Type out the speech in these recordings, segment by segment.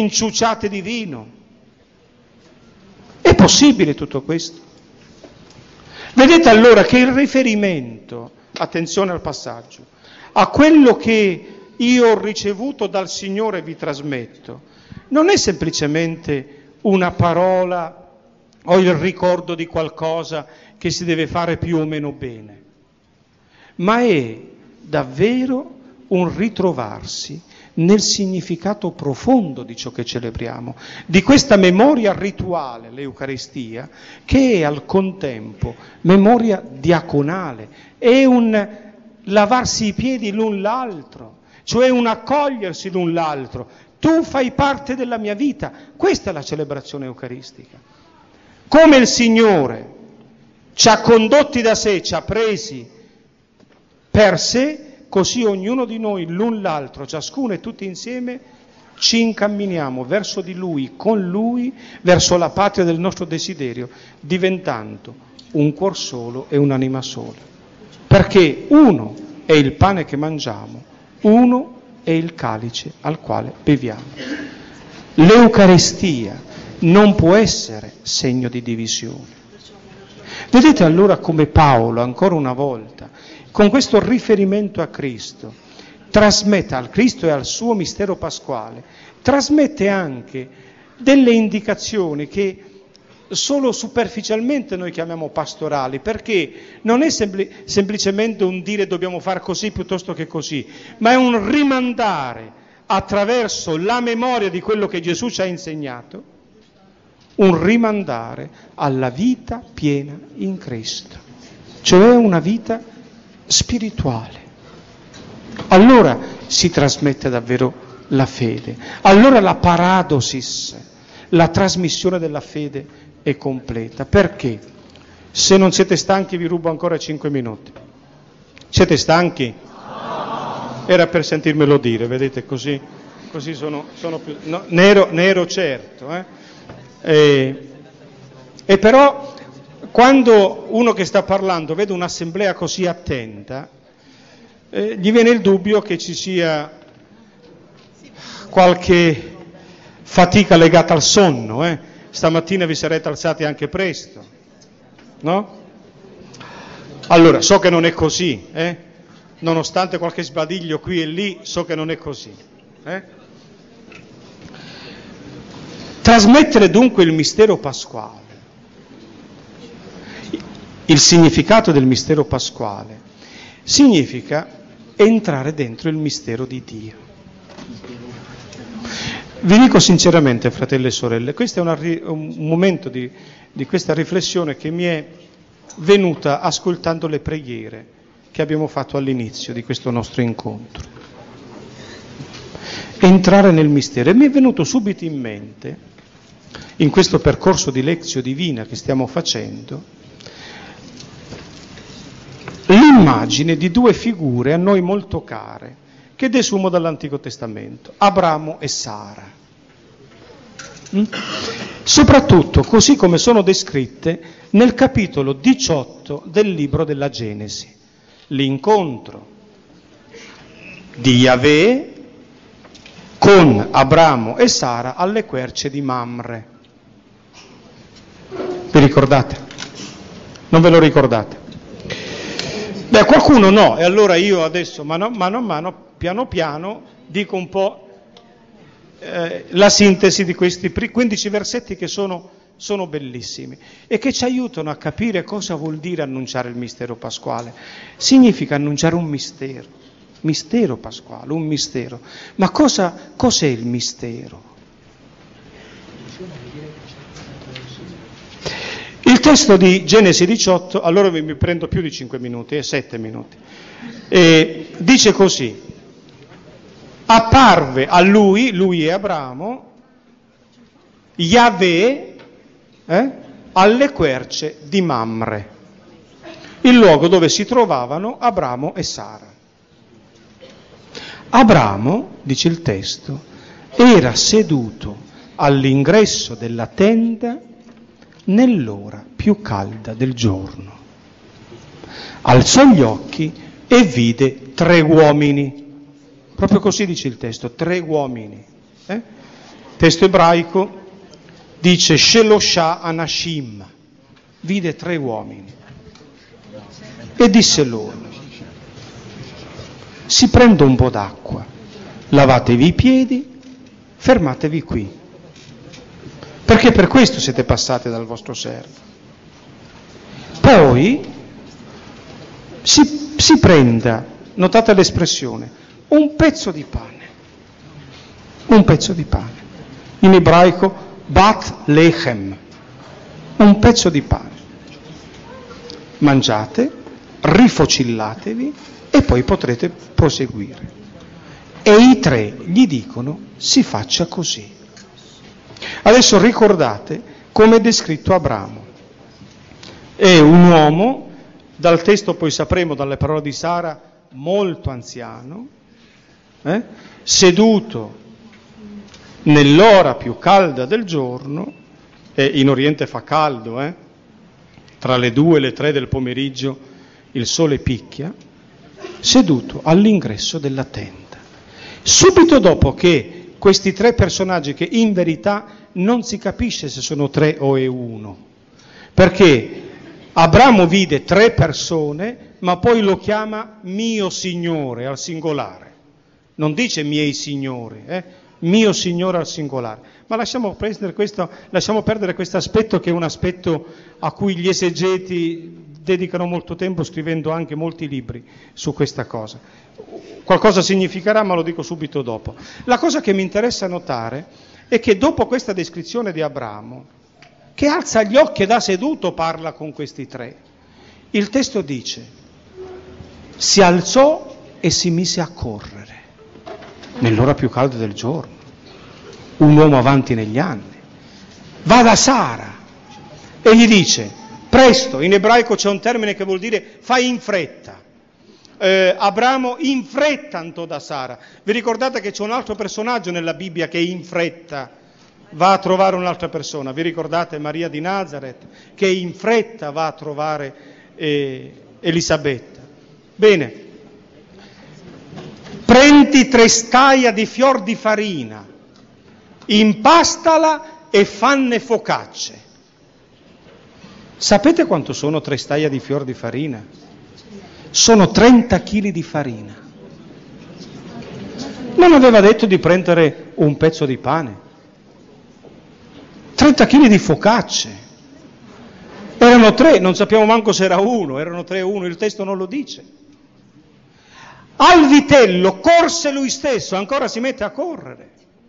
inciuciate di vino. È possibile tutto questo? Vedete allora che il riferimento, attenzione al passaggio, a quello che io ho ricevuto dal Signore e vi trasmetto, non è semplicemente una parola o il ricordo di qualcosa che si deve fare più o meno bene, ma è davvero un ritrovarsi nel significato profondo di ciò che celebriamo, di questa memoria rituale, l'Eucaristia, che è al contempo memoria diaconale, è un lavarsi i piedi l'un l'altro, cioè un accogliersi l'un l'altro. Tu fai parte della mia vita, questa è la celebrazione eucaristica. Come il Signore ci ha condotti da sé, ci ha presi per sé, così ognuno di noi, l'un l'altro, ciascuno e tutti insieme, ci incamminiamo verso di Lui, con Lui, verso la patria del nostro desiderio, diventando un cuor solo e un'anima sola. Perché uno è il pane che mangiamo, uno è il calice al quale beviamo. L'Eucaristia non può essere segno di divisione. Vedete allora come Paolo, ancora una volta, con questo riferimento a Cristo, trasmette al Cristo e al suo mistero pasquale, trasmette anche delle indicazioni che solo superficialmente noi chiamiamo pastorali, perché non è semplicemente un dire dobbiamo fare così piuttosto che così, ma è un rimandare attraverso la memoria di quello che Gesù ci ha insegnato, un rimandare alla vita piena in Cristo, cioè una vita spirituale. Allora si trasmette davvero la fede, allora la paradosis, la trasmissione della fede è completa. Perché? Se non siete stanchi vi rubo ancora 5 minuti. Siete stanchi? Era per sentirmelo dire, vedete, così sono più... No, ne ero certo. E però quando uno che sta parlando vede un'assemblea così attenta, gli viene il dubbio che ci sia qualche fatica legata al sonno. Stamattina vi sarete alzati anche presto, no? Allora, so che non è così, nonostante qualche sbadiglio qui e lì, so che non è così. Trasmettere dunque il mistero pasquale, il significato del mistero pasquale, significa entrare dentro il mistero di Dio. Vi dico sinceramente, fratelli e sorelle, questo è un momento di questa riflessione che mi è venuta ascoltando le preghiere che abbiamo fatto all'inizio di questo nostro incontro. Entrare nel mistero. E mi è venuto subito in mente, in questo percorso di Lectio Divina che stiamo facendo, l'immagine di due figure a noi molto care, che desumo dall'Antico Testamento, Abramo e Sara. Soprattutto così come sono descritte nel capitolo 18 del libro della Genesi. L'incontro di Yahweh con Abramo e Sara alle querce di Mamre. Vi ricordate? Non ve lo ricordate? Beh, qualcuno no, e allora io adesso mano a mano, piano piano, dico un po' la sintesi di questi 15 versetti che sono bellissimi e che ci aiutano a capire cosa vuol dire annunciare il mistero pasquale. Significa annunciare un mistero pasquale, un mistero. Ma cos'è il mistero? Il testo di Genesi 18, allora mi prendo più di 5 minuti, 7 minuti, dice così: apparve a lui e Abramo, Yahweh, alle querce di Mamre, il luogo dove si trovavano Abramo e Sara. Abramo, dice il testo, era seduto all'ingresso della tenda nell'ora più calda del giorno. Alzò gli occhi e vide 3 uomini. Proprio così dice il testo, 3 uomini. testo ebraico dice Shelosha Anashim, vide 3 uomini e disse loro: si prende un po' d'acqua, lavatevi i piedi, fermatevi qui, perché per questo siete passati dal vostro servo. Poi si prenda, notate l'espressione, un pezzo di pane, in ebraico bat lechem, un pezzo di pane, mangiate, rifocillatevi e poi potrete proseguire. E i 3 gli dicono: si faccia così. Adesso ricordate come è descritto Abramo. È un uomo, dal testo poi sapremo dalle parole di Sara, molto anziano, seduto nell'ora più calda del giorno, e in Oriente fa caldo, tra le 2 e le 3 del pomeriggio il sole picchia, seduto all'ingresso della tenda. Subito dopo che questi 3 personaggi, che in verità non si capisce se sono 3 o è 1, perché Abramo vide 3 persone, ma poi lo chiama mio Signore al singolare, non dice miei signori, mio Signore al singolare. Ma lasciamo perdere questo aspetto, che è un aspetto a cui gli esegeti dedicano molto tempo, scrivendo anche molti libri su questa cosa. Qualcosa significherà, ma lo dico subito dopo. La cosa che mi interessa notare è che dopo questa descrizione di Abramo, che alza gli occhi e da seduto parla con questi 3, il testo dice: si alzò e si mise a correre nell'ora più calda del giorno, un uomo avanti negli anni, va da Sara e gli dice: presto, in ebraico c'è un termine che vuol dire fai in fretta. Abramo in fretta andò da Sara. Vi ricordate che c'è un altro personaggio nella Bibbia che in fretta va a trovare un'altra persona? Vi ricordate Maria di Nazareth che in fretta va a trovare Elisabetta? Bene, prendi 3 staia di fior di farina, impastala e fanne focacce. Sapete quanto sono 3 staia di fior di farina? Sono 30 kg di farina. Non aveva detto di prendere un pezzo di pane. 30 kg di focacce. Erano 3, non sappiamo manco se era 1, erano 3 o 1, il testo non lo dice. Al vitello corse lui stesso, ancora si mette a correre.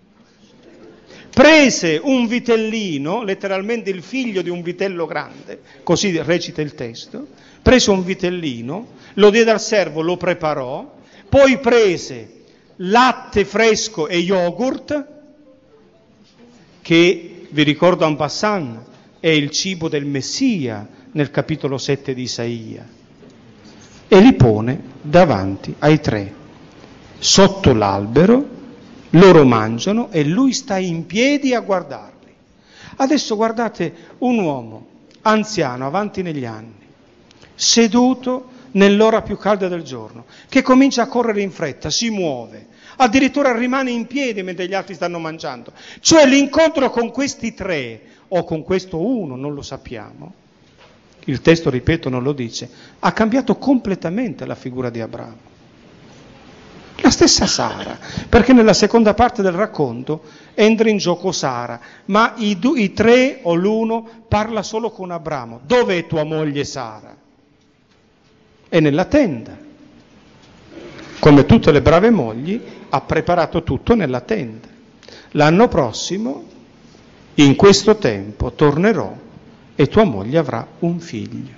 Prese un vitellino, letteralmente il figlio di un vitello grande, così recita il testo, prese un vitellino, lo diede al servo, lo preparò, poi prese latte fresco e yogurt, che vi ricordo en passant è il cibo del Messia nel capitolo 7 di Isaia, e li pone davanti ai 3, sotto l'albero. Loro mangiano e lui sta in piedi a guardarli. Adesso guardate un uomo anziano, avanti negli anni, seduto nell'ora più calda del giorno, che comincia a correre in fretta, si muove, addirittura rimane in piedi mentre gli altri stanno mangiando. Cioè l'incontro con questi 3 o con questo 1, non lo sappiamo, il testo, ripeto, non lo dice, ha cambiato completamente la figura di Abramo. La stessa Sara, perché nella seconda parte del racconto entra in gioco Sara, ma i 3 o l'1 parla solo con Abramo. Dove è tua moglie Sara? È nella tenda. Come tutte le brave mogli, ha preparato tutto nella tenda. L'anno prossimo, in questo tempo, tornerò e tua moglie avrà un figlio.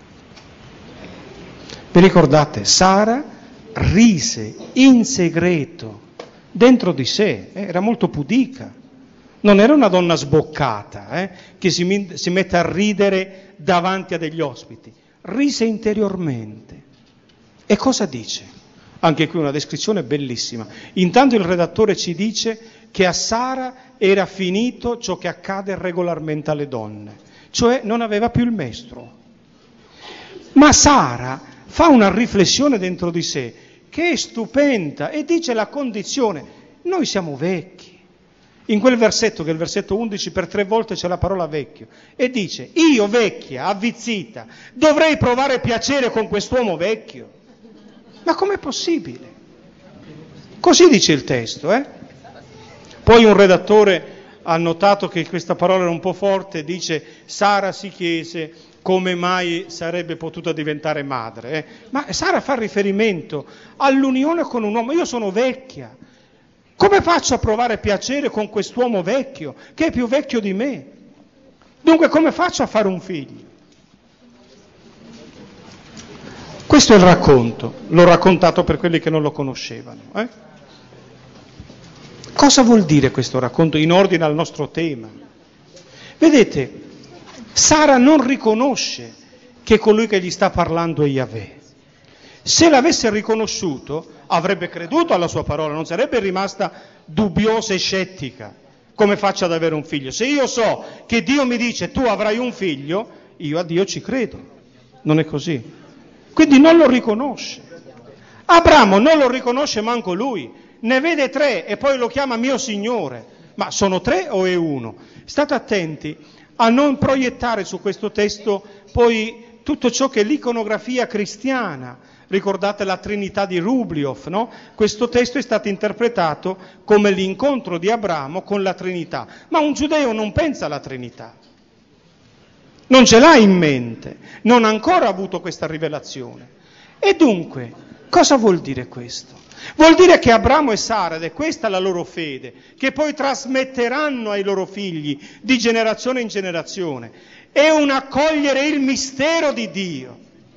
Vi ricordate? Sara rise in segreto dentro di sé, era molto pudica, non era una donna sboccata che si mette a ridere davanti a degli ospiti, rise interiormente. E cosa dice? Anche qui una descrizione bellissima. Intanto il redattore ci dice che a Sara era finito ciò che accade regolarmente alle donne, cioè non aveva più il mestruo. Ma Sara fa una riflessione dentro di sé che è stupenda e dice la condizione: noi siamo vecchi, In quel versetto, che è il versetto 11, per 3 volte c'è la parola vecchio, e dice: io vecchia, avvizzita, dovrei provare piacere con quest'uomo vecchio? Ma com'è possibile? Così dice il testo, Poi un redattore ha notato che questa parola era un po' forte, dice: Sara si chiese come mai sarebbe potuta diventare madre. Ma Sara fa riferimento all'unione con un uomo. Io sono vecchia, come faccio a provare piacere con quest'uomo vecchio, che è più vecchio di me? Dunque come faccio a fare un figlio? Questo è il racconto, l'ho raccontato per quelli che non lo conoscevano. Cosa vuol dire questo racconto in ordine al nostro tema? Vedete, Sara non riconosce che colui che gli sta parlando è Yahweh. Se l'avesse riconosciuto, avrebbe creduto alla sua parola, non sarebbe rimasta dubbiosa e scettica. Come faccio ad avere un figlio? Se io so che Dio mi dice tu avrai un figlio, io a Dio ci credo. Non è così. Quindi non lo riconosce. Abramo non lo riconosce manco lui. Ne vede 3 e poi lo chiama mio Signore. Ma sono 3 o è 1? State attenti a non proiettare su questo testo poi tutto ciò che è l'iconografia cristiana. Ricordate la Trinità di Rubliov, no? Questo testo è stato interpretato come l'incontro di Abramo con la Trinità. Ma un giudeo non pensa alla Trinità. Non ce l'ha in mente. Non ha ancora avuto questa rivelazione. E dunque, cosa vuol dire questo? Vuol dire che Abramo e Sara, ed è questa la loro fede, che poi trasmetteranno ai loro figli di generazione in generazione, è un accogliere il mistero di Dio.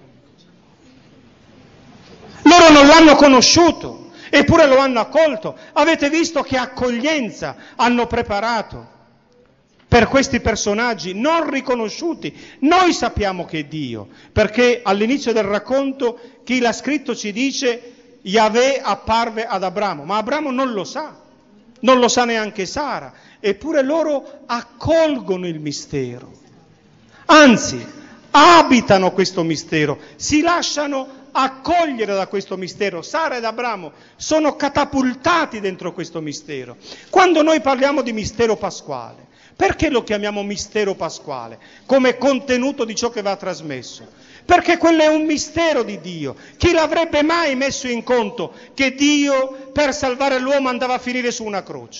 Loro non l'hanno conosciuto, eppure lo hanno accolto. Avete visto che accoglienza hanno preparato per questi personaggi non riconosciuti? Noi sappiamo che è Dio, perché all'inizio del racconto chi l'ha scritto ci dice Yahweh apparve ad Abramo, ma Abramo non lo sa neanche Sara, eppure loro accolgono il mistero, anzi abitano questo mistero, si lasciano accogliere da questo mistero. Sara ed Abramo sono catapultati dentro questo mistero. Quando noi parliamo di mistero pasquale, perché lo chiamiamo mistero pasquale? Come contenuto di ciò che va trasmesso. Perché quello è un mistero di Dio. Chi l'avrebbe mai messo in conto che Dio per salvare l'uomo andava a finire su una croce?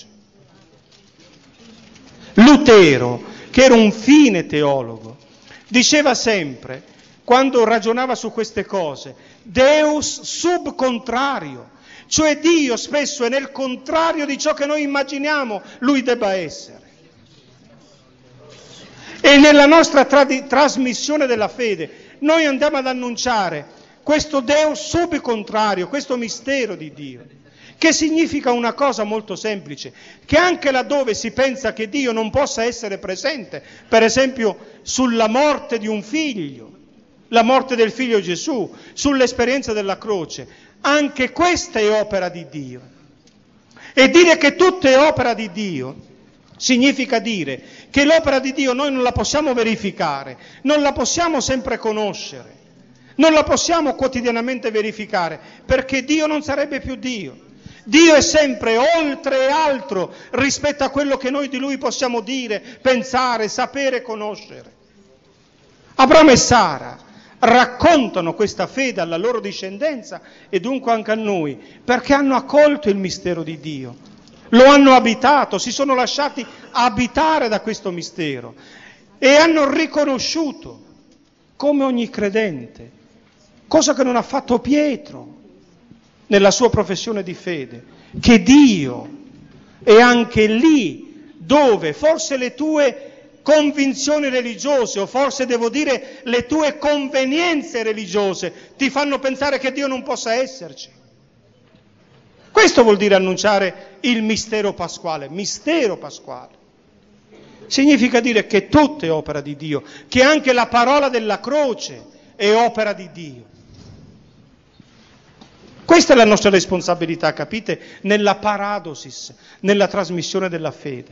Lutero, che era un fine teologo, diceva sempre, quando ragionava su queste cose, Deus sub contrario, cioè Dio spesso è nel contrario di ciò che noi immaginiamo lui debba essere. E nella nostra trasmissione della fede noi andiamo ad annunciare questo Deus sub contrario, questo mistero di Dio, che significa una cosa molto semplice, che anche laddove si pensa che Dio non possa essere presente, per esempio sulla morte di un figlio, la morte del figlio Gesù, sull'esperienza della croce, anche questa è opera di Dio. E dire che tutto è opera di Dio significa dire che l'opera di Dio noi non la possiamo verificare, non la possiamo sempre conoscere, non la possiamo quotidianamente verificare, perché Dio non sarebbe più Dio. Dio è sempre oltre e altro rispetto a quello che noi di Lui possiamo dire, pensare, sapere, conoscere. Abramo e Sara raccontano questa fede alla loro discendenza e dunque anche a noi, perché hanno accolto il mistero di Dio. Lo hanno abitato, si sono lasciati abitare da questo mistero e hanno riconosciuto, come ogni credente, cosa che non ha fatto Pietro nella sua professione di fede, che Dio è anche lì dove forse le tue convinzioni religiose, o forse devo dire le tue convenienze religiose, ti fanno pensare che Dio non possa esserci. Questo vuol dire annunciare il mistero pasquale. Mistero pasquale significa dire che tutto è opera di Dio, che anche la parola della croce è opera di Dio. Questa è la nostra responsabilità, capite? Nella paradosis, nella trasmissione della fede.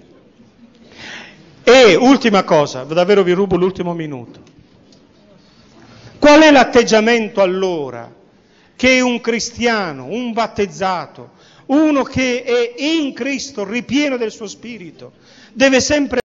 E ultima cosa, davvero vi rubo l'ultimo minuto. Qual è l'atteggiamento allora che un cristiano, un battezzato, Uno che è in Cristo, ripieno del suo Spirito, deve sempre